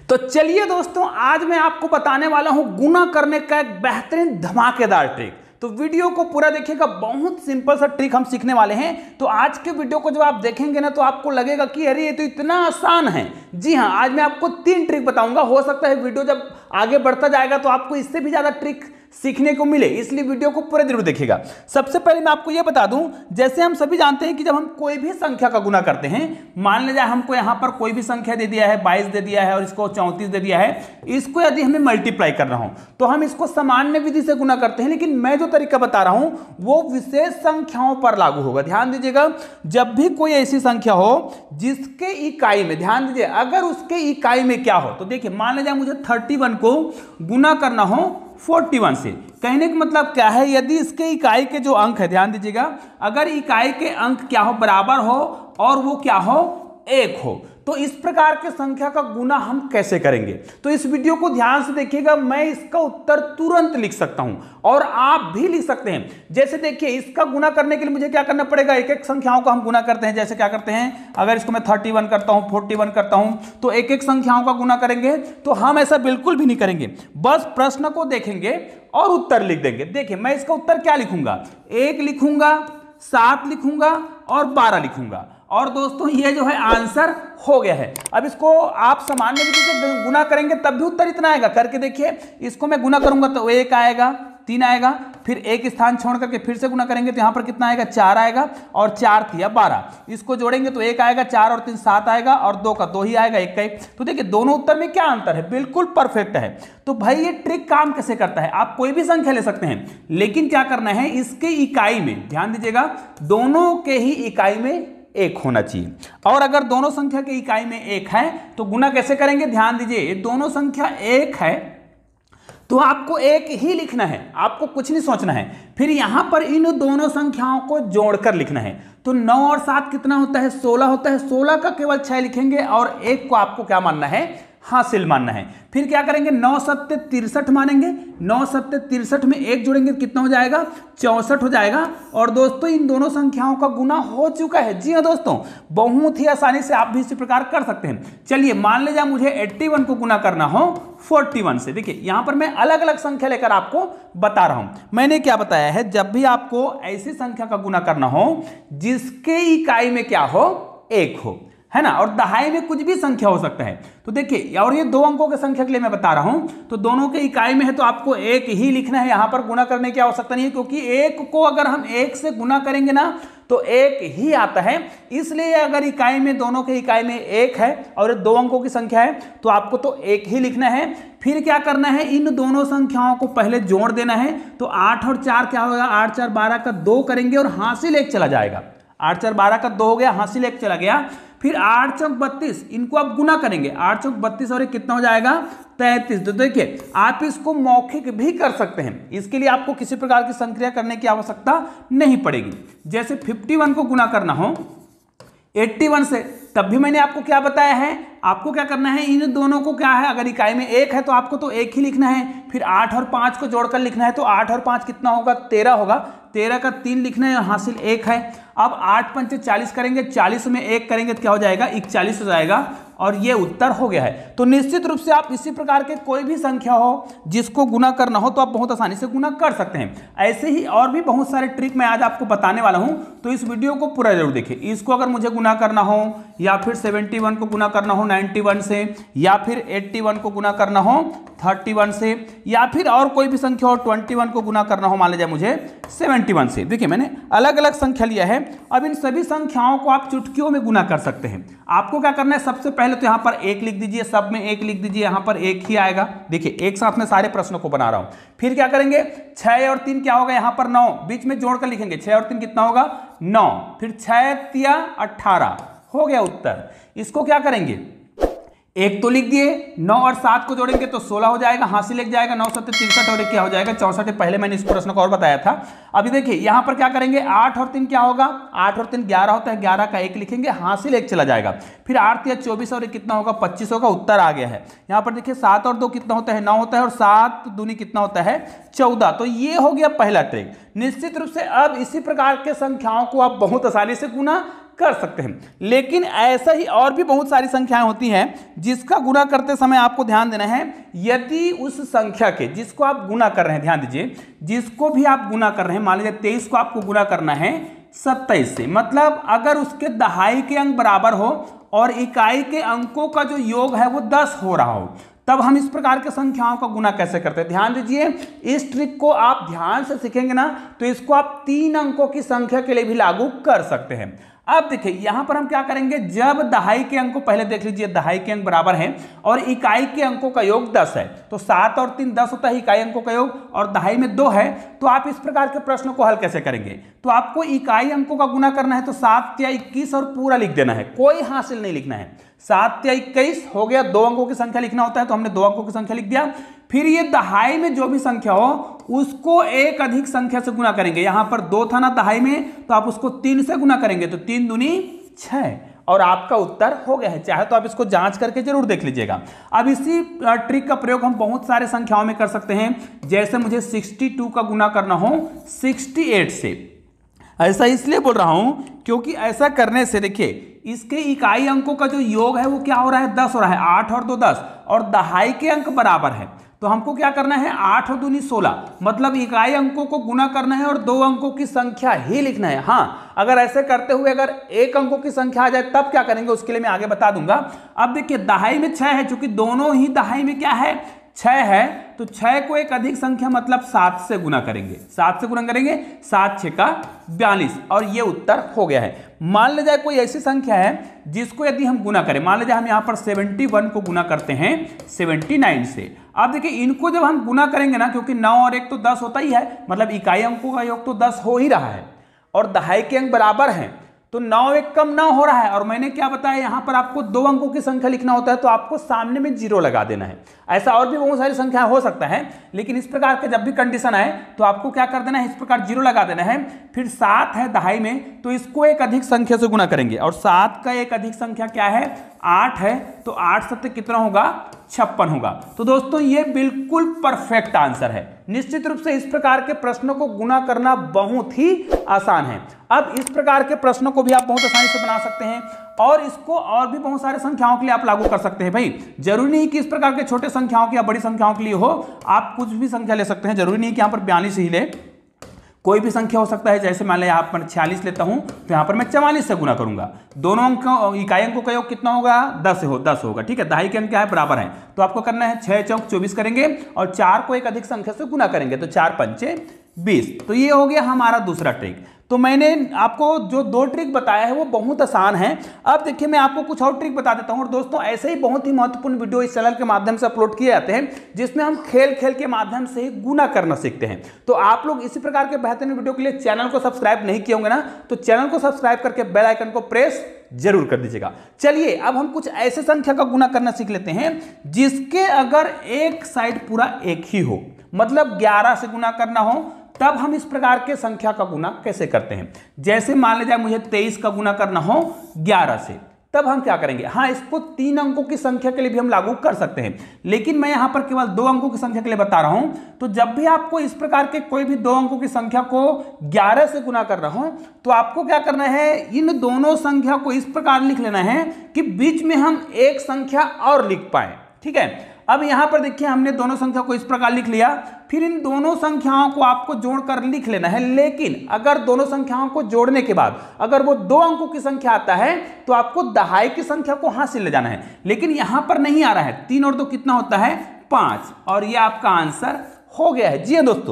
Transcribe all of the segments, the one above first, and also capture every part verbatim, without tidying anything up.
तो चलिए दोस्तों, आज मैं आपको बताने वाला हूं गुना करने का एक बेहतरीन धमाकेदार ट्रिक। तो वीडियो को पूरा देखिएगा, बहुत सिंपल सा ट्रिक हम सीखने वाले हैं। तो आज के वीडियो को जब आप देखेंगे ना तो आपको लगेगा कि अरे ये तो इतना आसान है। जी हाँ, आज मैं आपको तीन ट्रिक बताऊंगा। हो सकता है वीडियो जब आगे बढ़ता जाएगा तो आपको इससे भी ज्यादा ट्रिक सीखने को मिले, इसलिए वीडियो को पूरे जरूर देखिएगा। सबसे पहले मैं आपको यह बता दूं, जैसे हम सभी जानते हैं कि जब हम कोई भी संख्या का गुना करते हैं, मान लीजिए हमको यहां पर कोई भी संख्या दे दिया है, बाईस दे दिया है और इसको चौंतीस दे दिया है, इसको यदि हमें मल्टीप्लाई करना हो तो हम इसको सामान्य विधि से गुना करते हैं। लेकिन मैं जो तरीका बता रहा हूं वो विशेष संख्याओं पर लागू होगा। ध्यान दीजिएगा, जब भी कोई ऐसी संख्या हो जिसके इकाई में, ध्यान दीजिए, अगर उसके इकाई में क्या हो, तो देखिए मान लीजिए मुझे इकतीस को गुना करना हो इकतालीस से। कहने का मतलब क्या है, यदि इसके इकाई के जो अंक है, ध्यान दीजिएगा, अगर इकाई के अंक क्या हो, बराबर हो और वो क्या हो, एक हो, तो इस प्रकार के संख्या का गुना हम कैसे करेंगे। तो इस वीडियो को ध्यान से देखिएगा, मैं इसका उत्तर तुरंत लिख सकता हूं और आप भी लिख सकते हैं। जैसे देखिए, इसका गुना करने के लिए मुझे क्या करना पड़ेगा, एक एक संख्याओं का हम गुना करते हैं। जैसे क्या करते हैं, अगर इसको मैं इकतीस करता हूं, इकतालीस करता हूं, तो एक एक संख्याओं का गुना करेंगे। तो हम ऐसा बिल्कुल भी नहीं करेंगे, बस प्रश्न को देखेंगे और उत्तर लिख देंगे। देखिए मैं इसका उत्तर क्या लिखूंगा, एक लिखूंगा, सात लिखूंगा और बारह लिखूंगा। और दोस्तों ये जो है आंसर हो गया है। अब इसको आप सामान्य विधि से गुना करेंगे तब भी उत्तर इतना आएगा। करके देखिए, इसको मैं गुना करूंगा तो एक आएगा, तीन आएगा, फिर एक स्थान छोड़ करके फिर से गुना करेंगे तो यहां पर कितना आएगा, चार आएगा, और चार तिया बारह। इसको जोड़ेंगे तो एक आएगा, चार और तीन सात आएगा, और दो का दो ही आएगा, एक का एक। तो देखिए दोनों उत्तर में क्या अंतर है, बिल्कुल परफेक्ट है। तो भाई ये ट्रिक काम कैसे करता है, आप कोई भी संख्या ले सकते हैं, लेकिन क्या करना है, इसके इकाई में, ध्यान दीजिएगा, दोनों के ही इकाई में एक होना चाहिए। और अगर दोनों संख्या के इकाई में एक है तो गुना कैसे करेंगे, ध्यान दीजिए, दोनों संख्या एक है तो आपको एक ही लिखना है, आपको कुछ नहीं सोचना है। फिर यहां पर इन दोनों संख्याओं को जोड़कर लिखना है। तो नौ और सात कितना होता है, सोलह होता है। सोलह का केवल छह लिखेंगे और एक को आपको क्या मानना है, हासिल मानना है। फिर क्या करेंगे, नौ सत्ते तिरसठ मानेंगे, नौ सत्ते तिरसठ में एक जोड़ेंगे कितना हो जाएगा, चौसठ हो जाएगा। और दोस्तों इन दोनों संख्याओं का गुना हो चुका है। जी हाँ दोस्तों, बहुत ही आसानी से आप भी इसी प्रकार कर सकते हैं। चलिए मान लीजिए मुझे इक्यासी को गुना करना हो इकतालीस से। देखिए यहां पर मैं अलग अलग संख्या लेकर आपको बता रहा हूं। मैंने क्या बताया है, जब भी आपको ऐसी संख्या का गुना करना हो जिसके इकाई में क्या हो, एक हो, है ना, और दहाई में कुछ भी संख्या हो सकता है। तो देखिए, और ये दो अंकों की संख्या के लिए मैं बता रहा हूं, तो दोनों के इकाई में है तो आपको एक ही लिखना है। यहां पर गुना करने की आवश्यकता नहीं है, क्योंकि एक को अगर हम एक से गुना करेंगे ना तो एक ही आता है। इसलिए अगर इकाई में, दोनों के इकाई में एक है और दो अंकों की संख्या है तो आपको तो एक ही लिखना है। फिर क्या करना है, इन दोनों संख्याओं को पहले जोड़ देना है। तो आठ और चार क्या होगा, आठ चार बारह का दो करेंगे और हासिल एक चला जाएगा। आठ चार बारह का दो हो गया, हासिल एक चला गया। फिर आठ चौक बत्तीस, इनको आप गुना करेंगे, आठ चौक बत्तीस और एक कितना हो जाएगा, तैंतीस। तो देखिए आप इसको मौखिक भी कर सकते हैं, इसके लिए आपको किसी प्रकार की संक्रिया करने की आवश्यकता नहीं पड़ेगी। जैसे इक्यावन को गुना करना हो इक्यासी से, तब भी मैंने आपको क्या बताया है, आपको क्या करना है, इन दोनों को क्या है, अगर इकाई में एक है तो आपको तो एक ही लिखना है। फिर आठ और पांच को जोड़कर लिखना है, तो आठ और पांच कितना होगा, तेरह होगा, तेरह का तीन लिखना है, हासिल एक है। अब आठ पंचे चालीस करेंगे, चालीस में एक करेंगे तो क्या हो जाएगा, इकतालीस हो जाएगा, और ये उत्तर हो गया है। तो निश्चित रूप से आप इसी प्रकार के कोई भी संख्या हो जिसको गुना करना हो तो आप बहुत आसानी से गुना कर सकते हैं। ऐसे ही और भी बहुत सारे ट्रिक मैं आज आपको बताने वाला हूं, तो इस वीडियो को पूरा जरूर देखिए। इसको अगर मुझे गुना करना हो, या फिर इकहत्तर को गुना करना हो इक्यानवे से, या फिर इक्यासी को गुना करना हो इकतीस से, या फिर और कोई भी संख्या हो इक्कीस को गुना करना हो, मान लीजिए मुझे इकहत्तर से। देखिए मैंने अलग अलग संख्या लिया है। अब इन सभी संख्याओं को आप चुटकियों में गुना कर सकते हैं। आपको क्या करना है, सबसे पहले तो यहां पर एक लिख दीजिए, सब में एक लिख दीजिए, यहां पर एक ही आएगा। देखिए एक साथ में सारे प्रश्नों को बना रहा हूं। फिर क्या करेंगे, छह और तीन क्या होगा, यहां पर नौ, बीच में जोड़कर लिखेंगे, छह और तीन कितना होगा, नौ। फिर छह तिया अठारह, हो गया उत्तर। इसको क्या करेंगे, एक तो लिख दिए, नौ और सात को जोड़ेंगे तो सोलह हो जाएगा, हासिल एक जाएगा, नौ सत्ते तिरसठ और एक क्या हो जाएगा, चौसठ। पहले मैंने इस प्रश्न को और बताया था। अभी देखिए यहां पर क्या करेंगे, आठ और तीन क्या होगा, आठ और तीन ग्यारह होता है, ग्यारह का एक लिखेंगे, हासिल एक चला जाएगा। फिर आठ या चौबीस और एक कितना होगा, पच्चीस होगा, उत्तर आ गया है। यहां पर देखिए सात और दो कितना होता है, नौ होता है, और सात दूनी कितना होता है, चौदह। तो ये हो गया पहला ट्रिक। निश्चित रूप से अब इसी प्रकार के संख्याओं को आप बहुत आसानी से गुना कर सकते हैं। लेकिन ऐसा ही और भी बहुत सारी संख्याएं होती हैं जिसका गुणा करते समय आपको ध्यान देना है, यदि उस संख्या के जिसको आप गुणा कर रहे हैं, ध्यान दीजिए, जिसको भी आप गुणा कर रहे हैं, मान लीजिए तेईस को आपको गुणा करना है सत्ताईस से, मतलब अगर उसके दहाई के अंक बराबर हो और इकाई के अंकों का जो योग है वो दस हो रहा हो, तब हम इस प्रकार के संख्याओं का गुना कैसे करते हैं। ध्यान दीजिए, इस ट्रिक को आप ध्यान से सीखेंगे ना तो इसको आप तीन अंकों की संख्या के लिए भी लागू कर सकते हैं। अब देखिए यहां पर हम क्या करेंगे, जब दहाई के अंक को पहले देख लीजिए, दहाई के अंक बराबर हैं और इकाई के अंकों का योग दस है, तो सात और तीन दस होता है इकाई अंकों का योग, और दहाई में दो है, तो आप इस प्रकार के प्रश्न को हल कैसे करेंगे। तो आपको इकाई अंकों का गुना करना है, तो सात या इक्कीस और पूरा लिख देना है, कोई हासिल नहीं लिखना है। सात या इक्कीस हो गया, दो अंकों की संख्या लिखना होता है तो हमने दो अंकों की संख्या लिख दिया। फिर ये दहाई में जो भी संख्या हो उसको एक अधिक संख्या से गुना करेंगे। यहां पर दो था ना दहाई में, तो आप उसको तीन से गुना करेंगे, तो तीन दूनी छह, और आपका उत्तर हो गया है। चाहे तो आप इसको जांच करके जरूर देख लीजिएगा। अब इसी ट्रिक का प्रयोग हम बहुत सारे संख्याओं में कर सकते हैं, जैसे मुझे बासठ का गुना करना हो अड़सठ से। ऐसा इसलिए बोल रहा हूं क्योंकि ऐसा करने से देखिए इसके इकाई अंकों का जो योग है वो क्या हो रहा है, दस हो रहा है, आठ और दो दस, और दहाई के अंक बराबर है, तो हमको क्या करना है, आठ और दूनी सोलह, मतलब इकाई अंकों को गुना करना है और दो अंकों की संख्या ही लिखना है। हाँ, अगर ऐसे करते हुए अगर एक अंकों की संख्या आ जाए तब क्या करेंगे, उसके लिए मैं आगे बता दूंगा। अब देखिए दहाई में छह है, चूंकि दोनों ही दहाई में क्या है, छह है, तो छह को एक अधिक संख्या मतलब सात से गुना करेंगे, सात से गुना करेंगे, सात छह का बयालीस, और ये उत्तर हो गया है। मान लीजिए कोई ऐसी संख्या है जिसको यदि हम गुना करें, मान लीजिए हम यहाँ पर इकहत्तर को गुना करते हैं उन्यासी से। अब देखिए इनको जब हम गुना करेंगे ना, क्योंकि नौ और एक तो दस होता ही है, मतलब इकाई अंकों का योग तो दस हो ही रहा है और दहाई के अंक बराबर हैं, तो नौ एक कम नौ हो रहा है, और मैंने क्या बताया यहां पर आपको दो अंकों की संख्या लिखना होता है, तो आपको सामने में जीरो लगा देना है। ऐसा और भी बहुत सारी संख्या हो सकता है, लेकिन इस प्रकार के जब भी कंडीशन आए तो आपको क्या कर देना है, इस प्रकार जीरो लगा देना है। फिर सात है दहाई में, तो इसको एक अधिक संख्या से गुना करेंगे, और सात का एक अधिक संख्या क्या है, आठ है, तो आठ सत्ते कितना होगा, छप्पन होगा। तो दोस्तों ये बिल्कुल परफेक्ट आंसर है। निश्चित रूप से इस प्रकार के प्रश्नों को गुना करना बहुत ही आसान है। अब इस प्रकार के प्रश्नों को भी आप बहुत आसानी से बना सकते हैं, और इसको और भी बहुत सारे संख्याओं के लिए आप लागू कर सकते हैं। भाई जरूरी नहीं कि इस प्रकार के छोटे संख्याओं की या बड़ी संख्याओं के लिए हो, आप कुछ भी संख्या ले सकते हैं। जरूरी नहीं कि यहाँ पर बयालीस ही ले, कोई भी संख्या हो सकता है। जैसे मान लें यहाँ पर छियालीस लेता हूं, तो यहाँ पर मैं चवालीस से गुना करूंगा। दोनों अंक इकाई अंकों का योग कितना होगा, दस हो दस होगा, ठीक है। दहाई के अंक क्या है, बराबर है, तो आपको करना है छह चौक चौबीस करेंगे और चार को एक अधिक संख्या से गुना करेंगे, तो चार पंचे बीस। तो ये हो गया हमारा दूसरा ट्रिक। तो मैंने आपको जो दो ट्रिक बताया है वो बहुत आसान है। अब देखिए मैं आपको कुछ और ट्रिक बता देता हूं। और दोस्तों ऐसे ही बहुत ही महत्वपूर्ण वीडियो इस चैनल के माध्यम से अपलोड किए जाते हैं, जिसमें हम खेल खेल के माध्यम से ही गुना करना सीखते हैं। तो आप लोग इसी प्रकार के बेहतरीन वीडियो के लिए चैनल को सब्सक्राइब नहीं किए होंगे ना, तो चैनल को सब्सक्राइब करके बेल आइकन को प्रेस जरूर कर दीजिएगा। चलिए अब हम कुछ ऐसे संख्या का गुना करना सीख लेते हैं जिसके अगर एक साइड पूरा एक ही हो, मतलब ग्यारह से गुना करना हो, तब हम इस प्रकार के संख्या का गुना कैसे करते हैं। जैसे मान लीजिए मुझे तेईस का गुना करना हो ग्यारह से, तब हम क्या करेंगे, हाँ इसको तीन अंकों की संख्या के लिए भी हम लागू कर सकते हैं, लेकिन मैं यहां पर केवल दो अंकों की संख्या के लिए बता रहा हूं। तो जब भी आपको इस प्रकार के कोई भी दो अंकों की संख्या को ग्यारह से गुना करना हो, तो आपको क्या करना है, इन दोनों संख्या को इस प्रकार लिख लेना है कि बीच में हम एक संख्या और लिख पाए, ठीक है। अब यहां पर देखिए हमने दोनों संख्या को इस प्रकार लिख लिया, फिर इन दोनों संख्याओं को आपको जोड़कर लिख लेना है। लेकिन अगर दोनों संख्याओं को जोड़ने के बाद अगर वो दो अंकों की संख्या आता है, तो आपको दहाई की संख्या को हासिल ले जाना है, लेकिन यहां पर नहीं आ रहा है। तीन और दो कितना होता है, पांच, और ये आपका आंसर हो गया है। जी हाँ दोस्तों,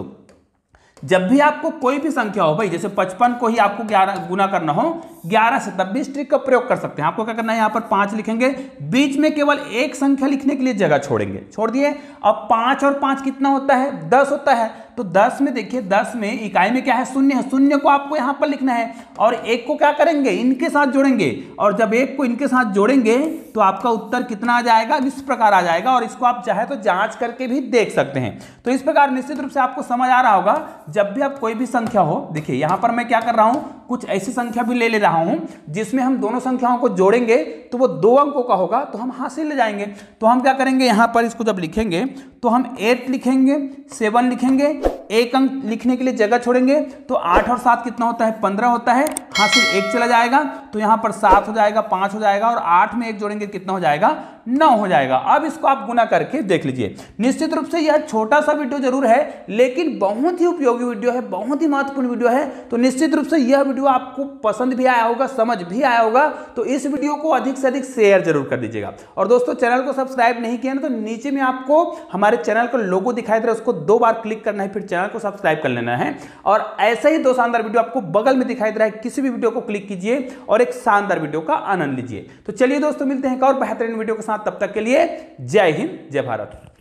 जब भी आपको कोई भी संख्या हो, भाई जैसे पचपन को ही आपको ग्यारह गुना करना हो ग्यारह से, तब भी इस ट्रिक का प्रयोग कर सकते हैं। आपको क्या करना है, यहाँ पर पांच लिखेंगे, बीच में केवल एक संख्या लिखने के लिए जगह छोड़ेंगे, छोड़ दिए। अब पांच और पांच कितना होता है, दस होता है। तो दस में देखिए, दस में इकाई में क्या है, शून्य है, शून्य को आपको यहाँ पर लिखना है, और एक को क्या करेंगे, इनके साथ जोड़ेंगे, और जब एक को इनके साथ जोड़ेंगे तो आपका उत्तर कितना आ जाएगा, इस प्रकार आ जाएगा। और इसको आप चाहे तो जांच करके भी देख सकते हैं। तो इस प्रकार निश्चित रूप से आपको समझ आ रहा होगा। जब भी आप कोई भी संख्या हो, देखिए यहाँ पर मैं क्या कर रहा हूँ, कुछ ऐसी संख्या भी ले ले रहा हूं जिसमें हम दोनों संख्याओं को जोड़ेंगे तो वो दो अंकों का होगा, तो हम हासिल ले जाएंगे। तो हम क्या करेंगे, यहां पर इसको जब लिखेंगे तो हम एट लिखेंगे, सेवन लिखेंगे, एक अंक लिखने के लिए जगह छोड़ेंगे तो आठ और सात कितना होता है, पंद्रह होता है। हाँ से एक चला जाएगा तो यहाँ पर सात हो जाएगा, पांच हो जाएगा और आठ में एक जोड़ेंगे कितना हो जाएगा, नौ हो जाएगा। अब इसको आप गुना करके देख लीजिए। निश्चित रूप से यह छोटा सा वीडियो जरूर है लेकिन बहुत ही उपयोगी वीडियो है, बहुत ही महत्वपूर्ण वीडियो है। तो निश्चित रूप से यह वीडियो आपको पसंद भी आया होगा, समझ भी आया होगा। तो इस वीडियो को अधिक से अधिक शेयर जरूर कर दीजिएगा। और दोस्तों चैनल को सब्सक्राइब नहीं किया ना तो नीचे में आपको हमारे चैनल का लोगो दिखाई दे रहा है, उसको दो बार क्लिक करना है, फिर चैनल को सब्सक्राइब कर लेना है। और ऐसे ही दो शानदार वीडियो आपको बगल में दिखाई दे रहा है, किसी भी वीडियो को क्लिक कीजिए और एक शानदार वीडियो का आनंद लीजिए। तो चलिए दोस्तों मिलते हैं एक और बेहतरीन वीडियो के साथ, तब तक के लिए जय हिंद, जय भारत।